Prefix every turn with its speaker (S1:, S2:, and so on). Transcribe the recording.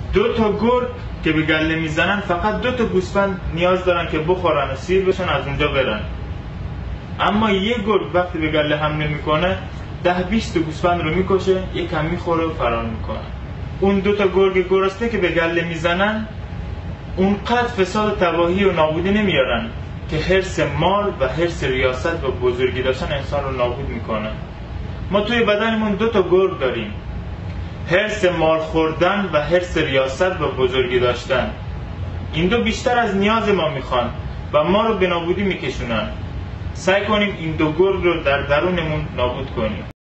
S1: دو تا گرگ که به گله میزنن فقط 2 تا گوسفند نیاز دارن که بخورن و سیر بشن از اونجا برن. اما یه گرگ وقتی به گله حمله میکنه 10-20 تا گوسفند رو میکشه، یکم میخوره و فرار میکنه. اون 2 تا گرگ گرسنه که به گله میزنن اونقدر فساد و تباهی و نابودی نمیارن که حرص مال و حرص ریاست و بزرگی داشتن انسان رو نابود میکنه. ما توی بدنمون 2 تا گرگ داریم، حرص مال خوردن و حرص ریاست و بزرگی داشتن. این 2 بیشتر از نیاز ما میخوان و ما رو به نابودی میکشونن. سعی کنیم این 2 گرگ رو در درونمون نابود کنیم.